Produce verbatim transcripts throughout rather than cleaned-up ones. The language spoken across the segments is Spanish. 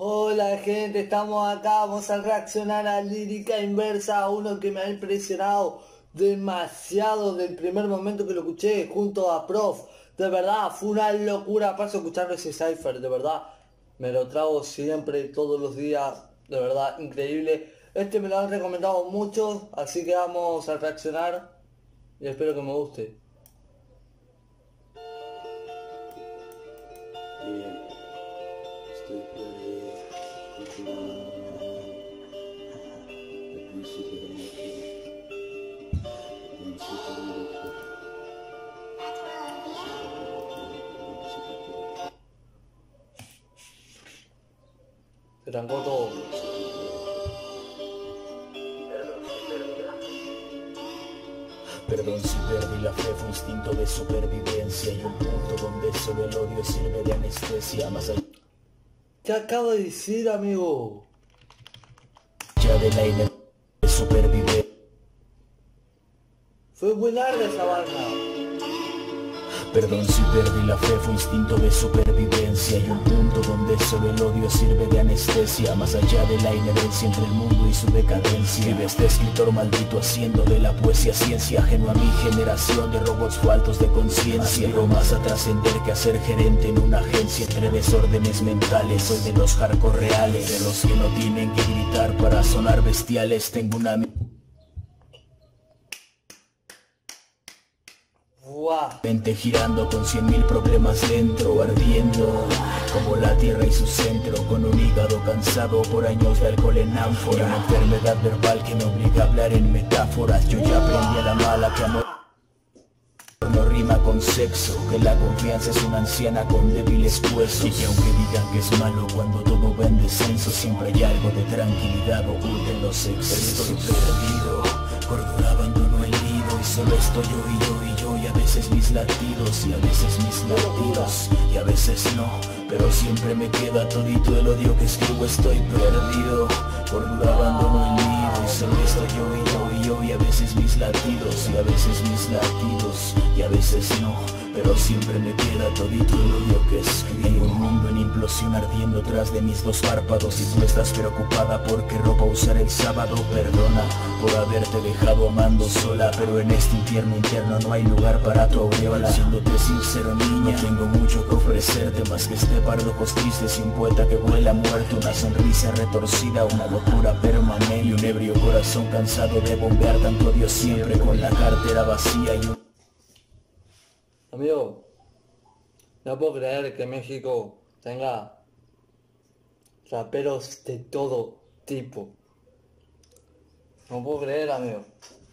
Hola gente, estamos acá, vamos a reaccionar a Lírica Inversa, uno que me ha impresionado demasiado del primer momento que lo escuché junto a Prof. De verdad, fue una locura, paso escuchando ese cipher, de verdad. Me lo trago siempre, todos los días, de verdad, increíble. Este me lo han recomendado mucho, así que vamos a reaccionar y espero que me guste. Bien, estoy perdido, al principio de mi vida, al principio de mi vida. Se trancó todo. Perdón si perdí la fe, fue instinto de supervivencia y un punto donde solo el odio sirve de anestesia. Más allá ¿Qué acaba de decir, amigo? de la ine de supervivencia. Fue muy larga esa vaina. Perdón si perdí la fe, fue instinto de supervivencia y un punto donde solo el odio sirve de anestesia. Más allá de la inherencia entre el mundo y su decadencia, vive este escritor maldito haciendo de la poesía ciencia, ajeno a mi generación de robots faltos de conciencia. Aspiro más a trascender que a ser gerente en una agencia entre desórdenes mentales. Soy de los hardcore reales, de los que no tienen que gritar para sonar bestiales. Tengo una mente girando con cien mil problemas dentro, ardiendo como la tierra y su centro, con un hígado cansado por años de alcohol en ánfora, y una enfermedad verbal que me obliga a hablar en metáforas. Yo ya aprendí a la mala que amor no rima con sexo, que la confianza es una anciana con débiles huesos, y que aunque digan que es malo cuando todo va en descenso, siempre hay algo de tranquilidad oculta en los excesos. Estoy perdido, cordura abandonó el nido y solo estoy yo y yo y yo, y a veces mis latidos y a veces mis latidos y a veces no, pero siempre me queda todito el odio que escribo. Estoy perdido, cordura abandonó el nido y solo estoy yo y yo y yo, y a veces mis latidos y a veces mis latidos y a veces no, pero siempre me queda todito el odio que escribo. Un mundo en implosión ardiendo tras de mis dos párpados, y tú estás preocupada por qué ropa usar el sábado. Perdona por haberte dejado amando sola, pero en este infierno interno no hay lugar para tu aureola. Siéndote sincero, niña, tengo mucho que ofrecerte, más que este par de ojos tristes y un poeta que vuela muerto, una sonrisa retorcida, una locura permanente y un ebrio corazón cansado de bombear tanto odio siempre, con la cartera vacía y un... Amigo, no puedo creer que México tenga raperos de todo tipo. No puedo creer, amigo.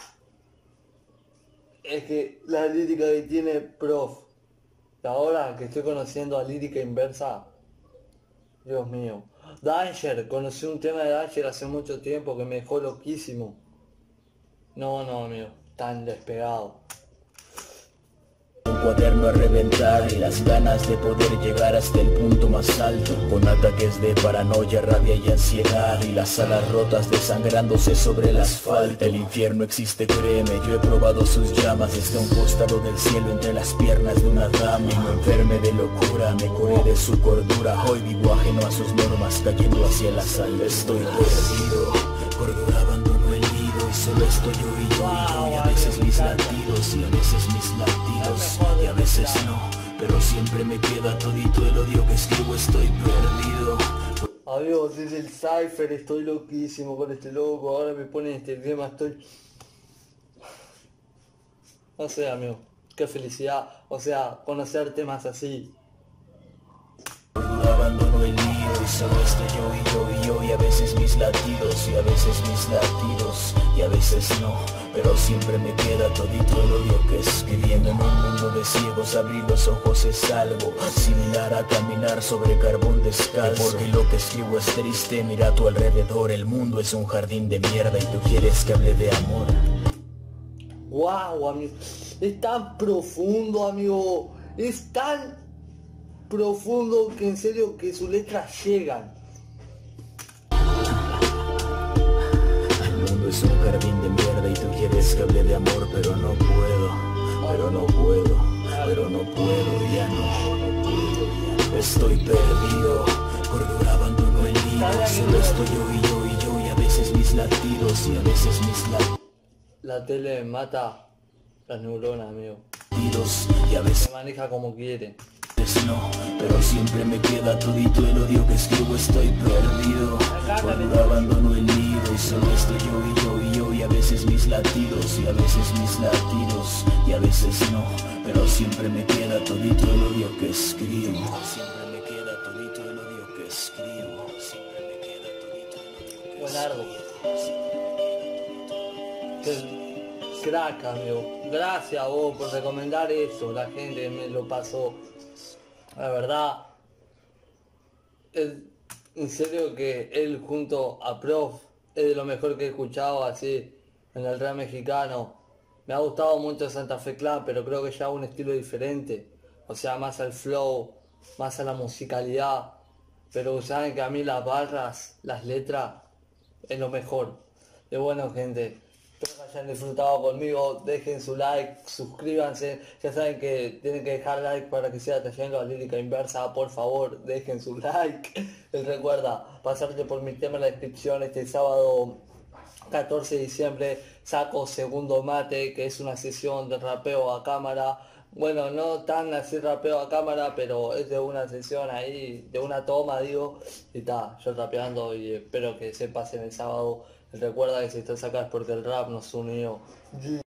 Es que la lírica que tiene Prof, y ahora que estoy conociendo a Lírica Inversa, Dios mío. Danger, conocí un tema de Danger hace mucho tiempo que me dejó loquísimo. No, no, amigo, tan despegado. Un cuaderno a reventar y las ganas de poder llegar hasta el punto más alto, con ataques de paranoia, rabia y ansiedad, y las alas rotas desangrándose sobre el asfalto. El infierno existe, créeme, yo he probado sus llamas desde un costado del cielo entre las piernas de una dama. Y no enferme de locura, me curé de su cordura, hoy vivo ajeno a sus normas, cayendo hacia la salva. Estoy perdido, cordura abandonó el nido y solo estoy yo y yo y yo, y a veces mis latidos y a veces mis latidos y a veces no, pero siempre me queda todito el odio que escribo. Estoy perdido. Amigos, es el cipher, estoy loquísimo con este loco, ahora me ponen este tema, estoy... No sé, amigo, qué felicidad, o sea, conocer temas así. Abandono el nido y solo estoy yo y yo y yo, y a veces mis latidos y a veces mis latidos y a veces no, pero siempre me queda todito el odio que escribiendo. En un mundo de ciegos abrir los ojos es algo similar a caminar sobre carbón descalzo, porque lo que escribo es triste. Mira a tu alrededor, el mundo es un jardín de mierda y tú quieres que hable de amor. Wow, amigo, es tan profundo, amigo, es tan profundo que en serio que sus letras llegan. El mundo es un jardín de mierda y tú quieres que hable de amor, pero no puedo, pero no puedo, pero no puedo, ya no. Estoy perdido, cordura abandonó el Solo estoy yo y yo y yo y a veces mis latidos y a veces mis La tele mata las neuronas, amigo. latidos y a veces Se maneja como quiere. no, pero siempre me queda todito el odio que escribo, estoy perdido. Cuando abandono el nido y solo estoy yo y yo y yo y a veces mis latidos y a veces mis latidos y a veces no, pero siempre me queda todito el odio que escribo. Siempre me queda todito el odio que escribo. Siempre me queda todito el odio que Buenardo. Qué crack, amigo. Gracias a vos por recomendar eso. La gente me lo pasó. La verdad, es, en serio que él junto a Prof es de lo mejor que he escuchado así en el rap mexicano. Me ha gustado mucho Santa Fe Clan, pero creo que ya un estilo diferente. O sea, más al flow, más a la musicalidad. Pero saben que a mí las barras, las letras, es lo mejor. Y bueno, gente, espero que hayan disfrutado conmigo. Dejen su like, suscríbanse. Ya saben que tienen que dejar like para que siga trayendo a Lírica Inversa. Por favor, dejen su like. Les recuerda, pasarte por mi tema en la descripción. Este sábado catorce de diciembre saco Segundo Mate, que es una sesión de rapeo a cámara. Bueno, no tan así rapeo a cámara, pero es de una sesión ahí, de una toma, digo. Y está, yo rapeando y espero que se pasen el sábado. Recuerda que si estás acá es porque el rap nos unió.